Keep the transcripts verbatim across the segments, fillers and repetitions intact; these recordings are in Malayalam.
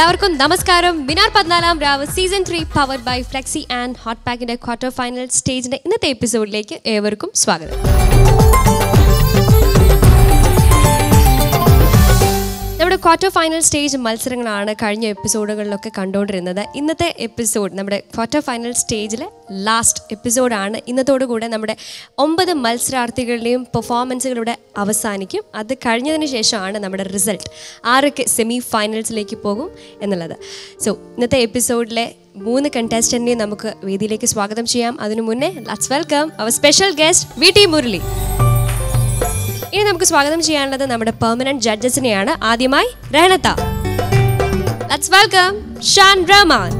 എല്ലാവർക്കും നമസ്കാരം. Minar Pathinalam Ravu season three powered by Flexi and Hot പാക്കിന്റെ ക്വാർട്ടർ ഫൈനൽ സ്റ്റേജിന്റെ ഇന്നത്തെ എപ്പിസോഡിലേക്ക് ഏവർക്കും സ്വാഗതം. നമ്മുടെ ക്വാർട്ടർ ഫൈനൽ സ്റ്റേജ് മത്സരങ്ങളാണ് കഴിഞ്ഞ എപ്പിസോഡുകളിലൊക്കെ കണ്ടുകൊണ്ടിരുന്നത്. ഇന്നത്തെ എപ്പിസോഡ് നമ്മുടെ ക്വാർട്ടർ ഫൈനൽ സ്റ്റേജിലെ ലാസ്റ്റ് എപ്പിസോഡാണ്. ഇന്നത്തോടുകൂടെ നമ്മുടെ ഒമ്പത് മത്സരാർത്ഥികളുടെയും പെർഫോമൻസുകളിലൂടെ അവസാനിക്കും. അത് കഴിഞ്ഞതിന് ശേഷമാണ് നമ്മുടെ റിസൾട്ട് ആരൊക്കെ സെമി ഫൈനൽസിലേക്ക് പോകും എന്നുള്ളത്. സോ ഇന്നത്തെ എപ്പിസോഡിലെ മൂന്ന് കണ്ടസ്റ്റന്റിനെയും നമുക്ക് വേദിയിലേക്ക് സ്വാഗതം ചെയ്യാം. അതിനു മുന്നേ let's welcome our special guest V T Murali. ഇനി നമുക്ക് സ്വാഗതം ചെയ്യാനുള്ളത് നമ്മുടെ പെർമനന്റ് ജഡ്ജസിനെയാണ്. ആദ്യമായി റഹനത്ത. Let's welcome Shaan Rahman.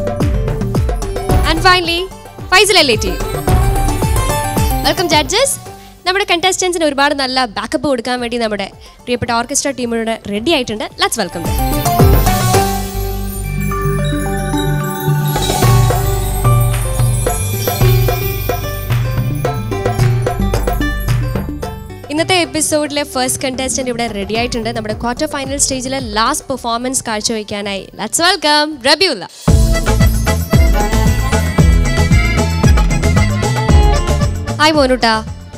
And finally Faisal Elletty. Welcome judges. നമ്മുടെ കണ്ടസ്റ്റൻസിന് ഒരുപാട് നല്ല ബാക്കപ്പ് കൊടുക്കാൻ വേണ്ടി നമ്മുടെ പ്രിയപ്പെട്ട ഓർക്കസ്ട്ര ടീമിനോട് റെഡി ആയിട്ടുണ്ട്. Let's welcome. ഇന്നത്തെ എപ്പിസോഡിലെ ഫസ്റ്റ് കണ്ടസ്റ്റന്റ് ഇവിടെ റെഡി ആയിട്ടുണ്ട്. നമ്മുടെ ക്വാർട്ടർ ഫൈനൽ സ്റ്റേജിലെ ലാസ്റ്റ് പെർഫോമൻസ് കാഴ്ചവെക്കാനായി ലെറ്റ്സ് വെൽക്കം റബിയുല്ല. ഹായ് മോനുട്ടാ.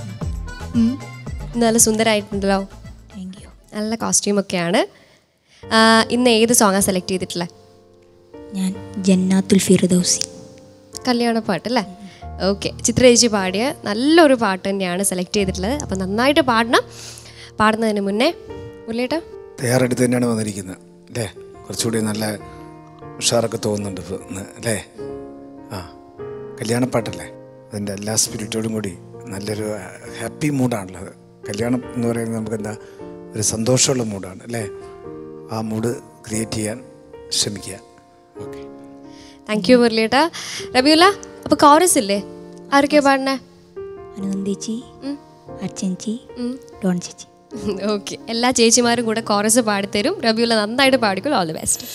നല്ല സുന്ദരമായിട്ടുണ്ടല്ലോ. Thank you. നല്ല കോസ്റ്റ്യൂമൊക്കെയാണ്. ഇന്ന് ഏത് സോങ്ങാണ് സെലക്ട് ചെയ്തിട്ടുള്ളത്? ഞാൻ ജന്നാത്തുൽ ഫിർദൗസി. കല്യാണ പാട്ടല്ലേ? ഓക്കെ. ചിത്രേച്ചി പാടിയ നല്ലൊരു പാട്ട് തന്നെയാണ് സെലക്ട് ചെയ്തിട്ടുള്ളത്. അപ്പം നന്നായിട്ട് പാടണം. പാടുന്നതിന് മുന്നേ മുരളിയേട്ടാ തയ്യാറെടുത്ത് തന്നെയാണ് വന്നിരിക്കുന്നത് അല്ലേ? കുറച്ചുകൂടി നല്ല ഉഷാറൊക്കെ തോന്നുന്നുണ്ട് അല്ലേ? ആ, കല്യാണപ്പാട്ടല്ലേ? അതിൻ്റെ എല്ലാ സ്പിരിറ്റോടും കൂടി നല്ലൊരു ഹാപ്പി മൂഡാണുള്ളത്. കല്യാണം എന്ന് പറയുന്നത് നമുക്ക് എന്താ ഒരു സന്തോഷമുള്ള മൂഡാണ് അല്ലേ? ആ മൂഡ് ക്രിയേറ്റ് ചെയ്യാൻ ശ്രമിക്കുക. ഓക്കെ, താങ്ക് യു മുരളിയേട്ടാ. റബിയുല്ല, അപ്പോൾ കോറസ് ഇല്ലേ? ആരൊക്കെയാ പാടണേ? അനുനന്ദേച്ചി, അച്ഛൻചി, ഡോൺ ചേച്ചി. ഓക്കെ, എല്ലാ ചേച്ചിമാരും കൂടെ കോറസ് പാടിത്തരും. റബിയുല്ല നന്നായിട്ട് പാടിക്കും. All the best.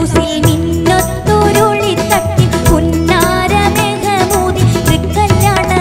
മിന്നത്തൊരുളി തട്ടി പുന്നാര മേഘമൂതി കല്യാണ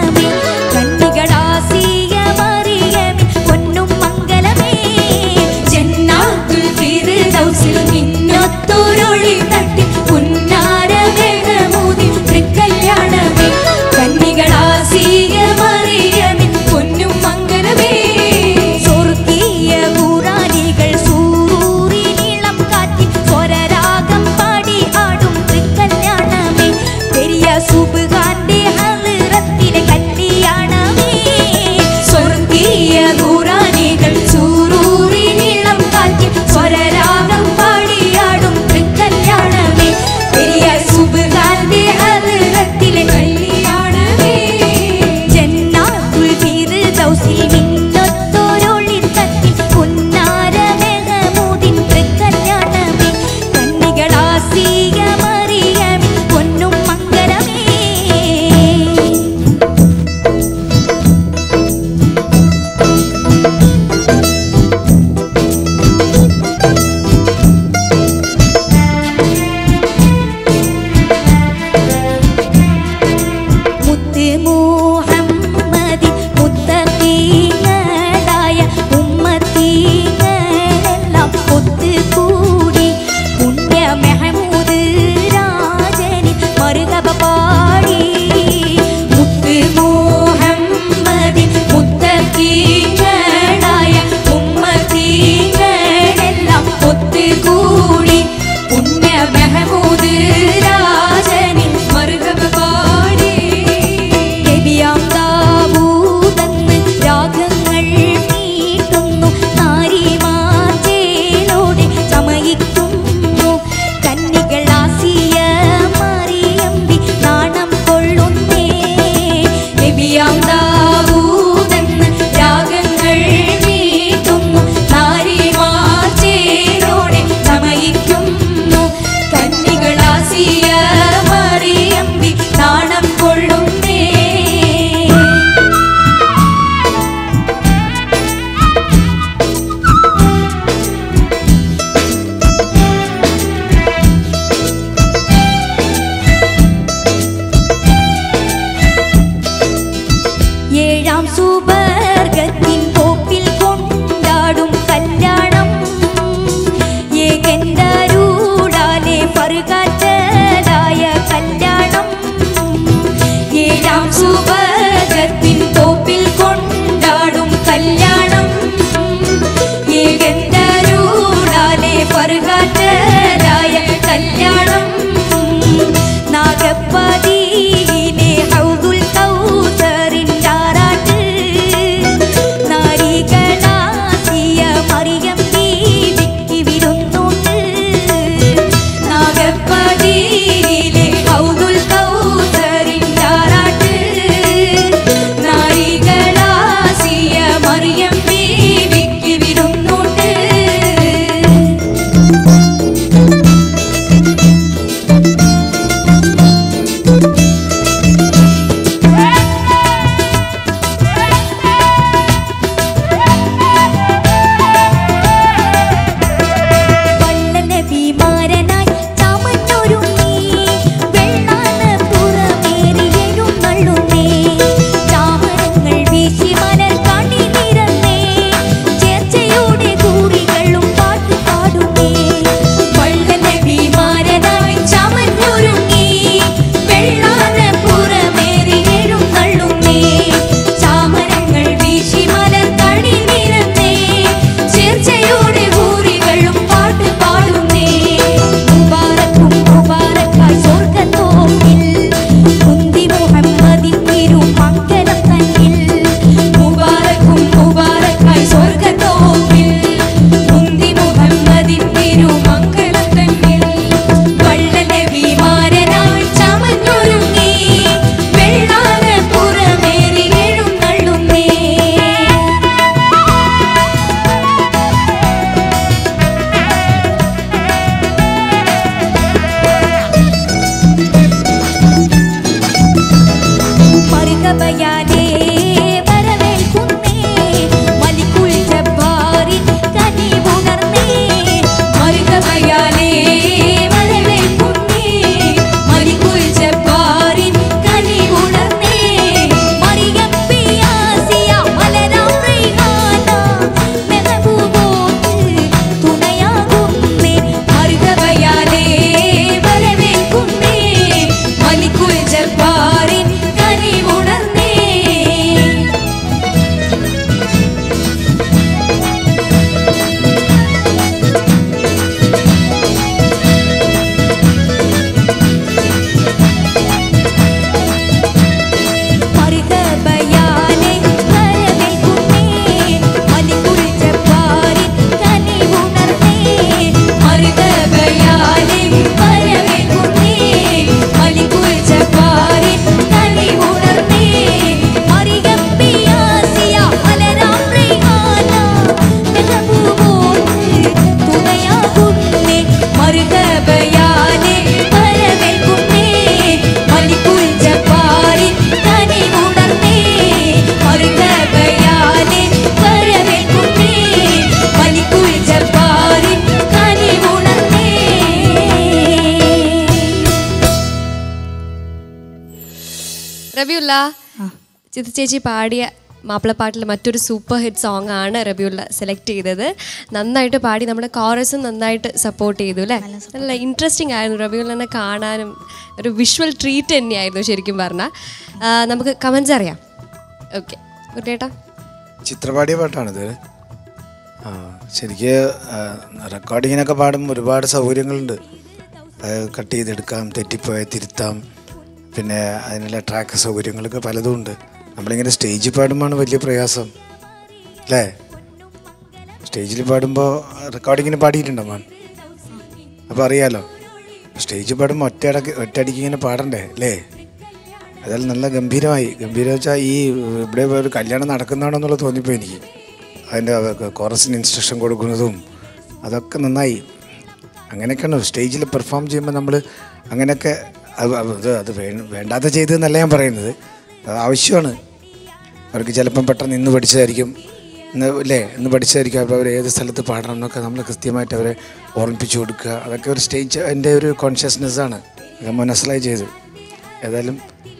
റബിയുള്ള ചിത്ര ചേച്ചി പാടിയ മാപ്പിളപ്പാട്ടിൽ മറ്റൊരു സൂപ്പർ ഹിറ്റ് സോങ് ആണ് റബിയുള്ള സെലക്ട് ചെയ്തത്. നന്നായിട്ട് പാടി, നമ്മുടെ കോറസും നന്നായിട്ട് സപ്പോർട്ട് ചെയ്തു അല്ലേ? നല്ല ഇൻട്രസ്റ്റിംഗ് ആയിരുന്നു റബിയുള്ളനെ കാണാനും. ഒരു വിഷ്വൽ ട്രീറ്റ് തന്നെയായിരുന്നു ശരിക്കും പറഞ്ഞാൽ. നമുക്ക് കമൻസ് അറിയാം. ഓക്കെ ചേട്ടാ, ചിത്രപാടിയ പാട്ടാണിത്. ആ ശരിക്ക് റെക്കോർഡിങ്ങിനൊക്കെ പാടുമ്പോൾ ഒരുപാട് സൗകര്യങ്ങളുണ്ട്. അത് കട്ട് ചെയ്തെടുക്കാം, തെറ്റിപ്പോയാൽ തിരുത്താം, പിന്നെ അതിനുള്ള ട്രാക്ക് സൗകര്യങ്ങളൊക്കെ പലതും ഉണ്ട്. നമ്മളിങ്ങനെ സ്റ്റേജിൽ പാടുമ്പോഴാണ് വലിയ പ്രയാസം അല്ലേ? സ്റ്റേജിൽ പാടുമ്പോൾ റെക്കോർഡിങ്ങിന് പാടിയിട്ടുണ്ടോ മോൻ? അപ്പോൾ അറിയാലോ, സ്റ്റേജിൽ പാടുമ്പോൾ ഒറ്റയടക്ക് ഒറ്റയടിക്ക് ഇങ്ങനെ പാടണ്ടേ അല്ലേ? അതായത് നല്ല ഗംഭീരമായി. ഗംഭീരം വെച്ചാൽ ഈ ഇവിടെ ഒരു കല്യാണം നടക്കുന്നതാണോ എന്നുള്ളത് തോന്നിപ്പോയി എനിക്ക്. അതിൻ്റെ കോറസിന് ഇൻസ്ട്രക്ഷൻ കൊടുക്കുന്നതും അതൊക്കെ നന്നായി. അങ്ങനെയൊക്കെയാണ് സ്റ്റേജിൽ പെർഫോം ചെയ്യുമ്പോൾ നമ്മൾ അങ്ങനെയൊക്കെ അത് അത് അത് വേണ്ടാത്ത ചെയ്തതെന്നല്ല ഞാൻ പറയുന്നത്, അത് ആവശ്യമാണ്. അവർക്ക് ചിലപ്പം പെട്ടെന്ന് ഇന്ന് പഠിച്ചതായിരിക്കും, ഇന്ന് അല്ലേ ഇന്ന് പഠിച്ചതായിരിക്കും. അപ്പോൾ അവർ ഏത് സ്ഥലത്ത് പാടണം എന്നൊക്കെ നമ്മൾ കൃത്യമായിട്ട് അവരെ ഓർമ്മിപ്പിച്ചു കൊടുക്കുക. അതൊക്കെ ഒരു സ്റ്റേജ് എൻ്റെ ഒരു കോൺഷ്യസ്നെസ്സാണ്. അത് മനസ്സിലായി ചെയ്തു. ഏതായാലും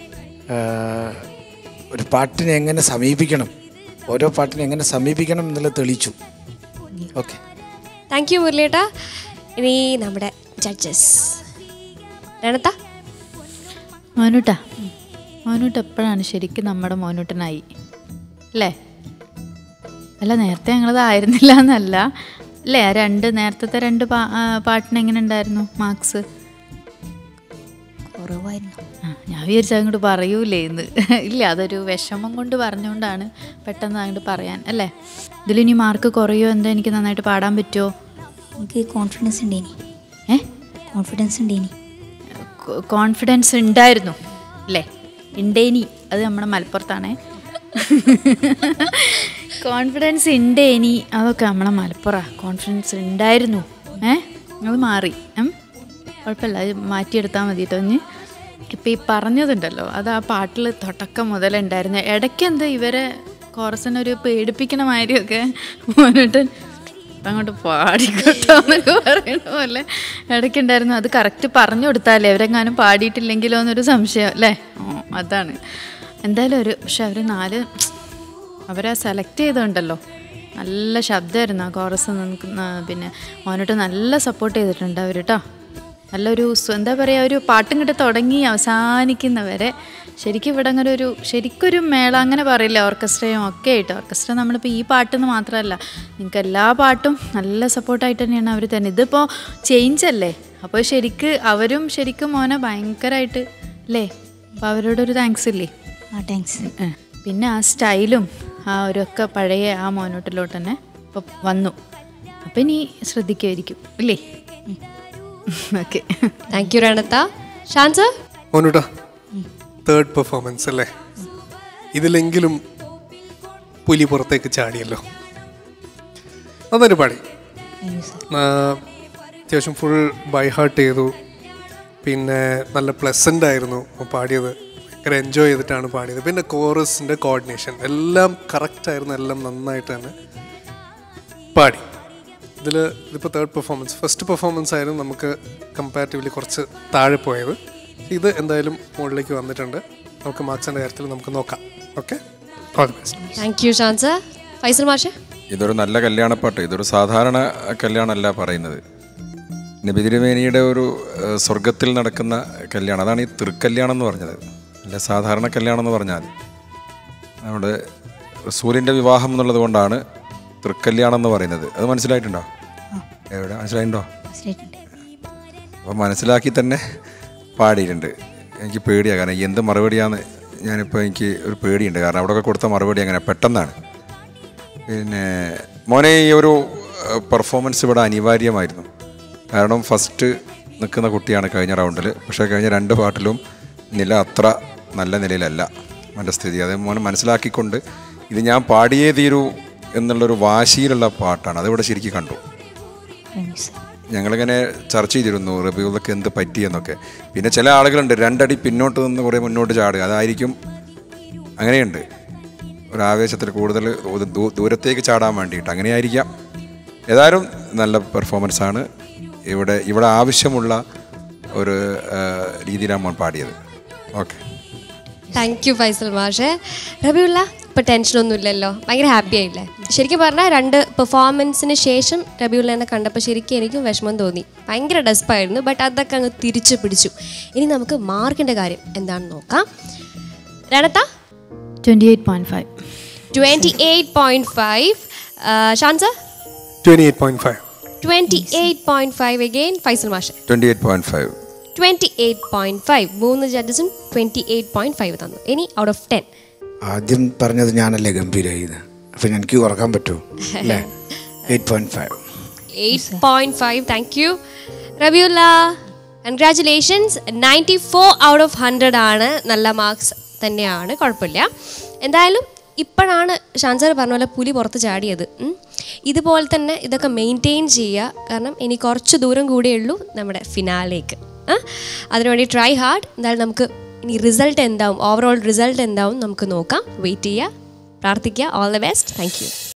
ഒരു പാട്ടിനെ എങ്ങനെ സമീപിക്കണം, ഓരോ പാട്ടിനെ എങ്ങനെ സമീപിക്കണം എന്നുള്ളത് തെളിയിച്ചു. ഓക്കെ, താങ്ക് യു മുരളിയേട്ടാ. ഇനി നമ്മുടെ ജഡ്ജസ് രണത്ത. മോനൂട്ടാ, മോനൂട്ട് എപ്പോഴാണ് ശരിക്കും നമ്മുടെ മോനൂട്ടനായി അല്ലേ? അല്ല, നേരത്തെ ഞങ്ങളത് ആയിരുന്നില്ല എന്നല്ല അല്ലേ? രണ്ട് നേരത്തെ രണ്ട് പാ പാട്ടിന് എങ്ങനെ ഉണ്ടായിരുന്നു മാർക്സ്? കുറവായിരുന്നു. ആ, ഞാൻ വിചാരിച്ചാൽ അങ്ങോട്ട് പറയൂലേ എന്ന്. ഇല്ല, അതൊരു വിഷമം കൊണ്ട് പറഞ്ഞുകൊണ്ടാണ് പെട്ടെന്ന് അങ്ങോട്ട് പറയാൻ അല്ലേ? ഇതിലിനി മാർക്ക് കുറയോ എന്താ? എനിക്ക് നന്നായിട്ട് പാടാൻ പറ്റുമോ? എനിക്ക് കോൺഫിഡൻസ് ഉണ്ടേനി. ഏ കോൺഫിഡൻസ് ഉണ്ടേനി. കോൺഫിഡൻസ് ഉണ്ടായിരുന്നു അല്ലേ? ഉണ്ടേനി, അത് നമ്മുടെ മലപ്പുറത്താണേ. കോൺഫിഡൻസ് ഉണ്ടേനി, അതൊക്കെ നമ്മളെ മലപ്പുറം. കോൺഫിഡൻസ് ഉണ്ടായിരുന്നു. ഏ അത് മാറി. കുഴപ്പമില്ല, അത് മാറ്റിയെടുത്താൽ മതി കേട്ടോ. ഇനി ഇപ്പം ഈ പറഞ്ഞതുണ്ടല്ലോ, അത് ആ പാട്ടിൽ തുടക്കം മുതലുണ്ടായിരുന്നു. ഇടയ്ക്ക് എന്താ ഇവരെ കോറസിനൊരു പേടിപ്പിക്കണ മാതിരിയൊക്കെ മോനോട്ട് അങ്ങോട്ട് പാടിക്കോട്ടോ എന്നൊക്കെ പറയുന്ന പോലെ ഇടയ്ക്കുണ്ടായിരുന്നു. അത് കറക്റ്റ് പറഞ്ഞു കൊടുത്താലേ അവരെങ്ങാനും പാടിയിട്ടില്ലെങ്കിലോ എന്നൊരു സംശയം അല്ലേ? ഓ, അതാണ് എന്തായാലും ഒരു. പക്ഷെ അവർ നാല് അവരെ സെലക്ട് ചെയ്തുണ്ടല്ലോ, നല്ല ശബ്ദമായിരുന്നു ആ കോറസ്. പിന്നെ മോനോട്ട് നല്ല സപ്പോർട്ട് ചെയ്തിട്ടുണ്ട് അവർ കേട്ടോ. നല്ലൊരു എന്താ പറയുക, ഒരു പാട്ടും കിട്ടി തുടങ്ങി അവസാനിക്കുന്നവരെ ശരിക്കും ഇവിടെ അങ്ങനെ ഒരു ശരിക്കൊരു മേള അങ്ങനെ പറയില്ല, ഓർക്കസ്ട്രയും ഒക്കെ ആയിട്ട്. ഓർക്കസ്ട്ര നമ്മളിപ്പോൾ ഈ പാട്ടെന്ന് മാത്രമല്ല, നിങ്ങൾക്ക് എല്ലാ പാട്ടും നല്ല സപ്പോർട്ടായിട്ട് തന്നെയാണ് അവർ തന്നെ. ഇതിപ്പോൾ ചേഞ്ച് അല്ലേ, അപ്പോൾ ശരിക്ക് അവരും ശരിക്കും മോനെ ഭയങ്കരമായിട്ട് അല്ലേ? അപ്പോൾ അവരോടൊരു താങ്ക്സ് ഇല്ലേ? ആ താങ്ക്സ്. പിന്നെ ആ സ്റ്റൈലും ആ ഒരുക്കെ പഴയ ആ മോനോട്ടിലോട്ട് തന്നെ ഇപ്പോൾ വന്നു. അപ്പം ഇനി ശ്രദ്ധിക്കുമായിരിക്കും ഇല്ലേ? ഓക്കെ, താങ്ക് യു രണത്ത. ഷാൻ സർ, മോനൂട്ടാ, തേർഡ് പെർഫോമൻസ് അല്ലേ? ഇതിലെങ്കിലും പുലി പുറത്തേക്ക് ചാടിയല്ലോ, നന്നായിട്ട് പാടി. അത്യാവശ്യം ഫുൾ ബൈ ഹാർട്ട് ചെയ്തു. പിന്നെ നല്ല പ്ലസൻ്റ് ആയിരുന്നു പാടിയത്, ഭയങ്കര എൻജോയ് ചെയ്തിട്ടാണ് പാടിയത്. പിന്നെ കോറസിൻ്റെ കോർഡിനേഷൻ എല്ലാം കറക്റ്റായിരുന്നു, എല്ലാം നന്നായിട്ട് തന്നെ പാടി. ഇതിൽ ഇതിപ്പോൾ തേർഡ് പെർഫോമൻസ്. ഫസ്റ്റ് പെർഫോമൻസ് ആയിരുന്നു നമുക്ക് കമ്പാരിറ്റീവ്ലി കുറച്ച് താഴെ പോയത്. ഇത് എന്തായാലും മുകളിലേക്ക് വന്നിട്ടുണ്ട്. നമുക്ക് മാർക്സിൻ്റെ കാര്യത്തിൽ നമുക്ക് നോക്കാം. Okay, all the best. Thank you Shaan sir. Faisal മാഷെ, ഇതൊരു നല്ല കല്യാണപ്പാട്ട്. ഇതൊരു സാധാരണ കല്യാണമല്ല പറയുന്നത്. നബി തിരുമേനിയുടെ ഒരു സ്വർഗത്തിൽ നടക്കുന്ന കല്യാണം, അതാണ് ഈ തൃക്കല്യാണം എന്ന് പറഞ്ഞത്. അല്ല സാധാരണ കല്യാണം എന്ന് പറഞ്ഞാൽ നമ്മുടെ റസൂലിൻ്റെ വിവാഹം എന്നുള്ളത് കൊണ്ടാണ് തൃക്കല്യാണം എന്ന് പറയുന്നത്. അത് മനസ്സിലായിട്ടുണ്ടോ? എവിടെ മനസ്സിലായിട്ടുണ്ടോ? അപ്പോൾ മനസ്സിലാക്കി തന്നെ പാടിയിട്ടുണ്ട്. എനിക്ക് പേടിയാണ്, കാരണം എന്ത് മറുപടിയാന്ന് ഞാനിപ്പോൾ എനിക്ക് ഒരു പേടിയുണ്ട്. കാരണം അവിടെയൊക്കെ കൊടുത്ത മറുപടി അങ്ങനെ പെട്ടെന്നാണ്. പിന്നെ മോനെ, ഈ ഒരു പെർഫോമൻസ് ഇവിടെ അനിവാര്യമായിരുന്നു. കാരണം ഫസ്റ്റ് നിൽക്കുന്ന കുട്ടിയാണ് കഴിഞ്ഞ റൗണ്ടിൽ. പക്ഷേ കഴിഞ്ഞ രണ്ട് പാട്ടിലും നില അത്ര നല്ല നിലയിലല്ല മോൻ്റെ സ്ഥിതി. അത് മോനെ മനസ്സിലാക്കിക്കൊണ്ട് ഇത് ഞാൻ പാടിയേ തീരൂ എന്നുള്ളൊരു വാശിയിലുള്ള പാട്ടാണ്. അതിവിടെ ശരിക്കും കണ്ടു. ഞങ്ങളിങ്ങനെ ചർച്ച ചെയ്തിരുന്നു റബിയുള്ളക്ക് എന്ത് പറ്റിയെന്നൊക്കെ. പിന്നെ ചില ആളുകളുണ്ട് രണ്ടടി പിന്നോട്ട് നിന്ന് കുറേ മുന്നോട്ട് ചാടുക, അതായിരിക്കും. അങ്ങനെയുണ്ട്, ഒരു ആവേശത്തിൽ കൂടുതൽ ദൂരത്തേക്ക് ചാടാൻ വേണ്ടിയിട്ട് അങ്ങനെയായിരിക്കാം. ഏതായാലും നല്ല പെർഫോമൻസാണ്. ഇവിടെ ഇവിടെ ആവശ്യമുള്ള ഒരു രീതിയിലാണ് മോൻ പാടിയത്. ഓക്കെ, താങ്ക് യു ഫൈസൽ മാഷെ. റബിയുള്ള ഇപ്പോൾ ടെൻഷനൊന്നും ഇല്ലല്ലോ, ഭയങ്കര ഹാപ്പി ആയില്ലേ? ശരിക്കും പറഞ്ഞാൽ രണ്ട് പെർഫോമൻസിന് ശേഷം റബിയുള്ള എന്നെ കണ്ടപ്പോൾ ശരിക്കും എനിക്കും വിഷമം തോന്നി. ഭയങ്കര ഡെസ്പായിരുന്നു. ബട്ട് അതൊക്കെ അങ്ങ് തിരിച്ചു പിടിച്ചു. ഇനി നമുക്ക് മാർക്കിൻ്റെ കാര്യം എന്താണെന്ന് നോക്കാം. രണത്ത twenty eight point five twenty eight point five ഷാൻസ twenty eight point five twenty eight point five again Faisal മാഷെ twenty eight point five twenty eight point five. മൂന്ന് ജഡ്ജസും ട്വൻറ്റി എയ്റ്റ് പോയിൻറ്റ് ഫൈവ് തന്നു. ഇനി ഔട്ട് ഓഫ് ടെൻ ആദ്യം പറഞ്ഞത് ഞാനല്ലേ ഗംഭീരായത്, അപ്പം എനിക്ക് കുറക്കാൻ പറ്റുമോ അല്ലേ? Eight point five eight point five. Thank you Rabiulla. Congratulations. Ninety four out of hundred ആണ്. നല്ല മാർക്സ് തന്നെയാണ്, കുഴപ്പമില്ല. എന്തായാലും ഇപ്പോഴാണ് ഷാൻസർ പറഞ്ഞ പോലെ പുലി പുറത്ത് ചാടിയത്. ഇതുപോലെ തന്നെ ഇതൊക്കെ മെയിൻറ്റെയിൻ ചെയ്യുക. കാരണം ഇനി കുറച്ച് ദൂരം കൂടിയേ ഉള്ളൂ നമ്മുടെ ഫിനാലേക്ക്. അതിനുവേണ്ടി ട്രൈ ഹാർഡ്. എന്തായാലും നമുക്ക് ഇനി റിസൾട്ട് എന്താവും, ഓവറോൾ റിസൾട്ട് എന്താവും നമുക്ക് നോക്കാം. വെയിറ്റ് ചെയ്യുക, പ്രാർത്ഥിക്കുക. All the best. Thank U.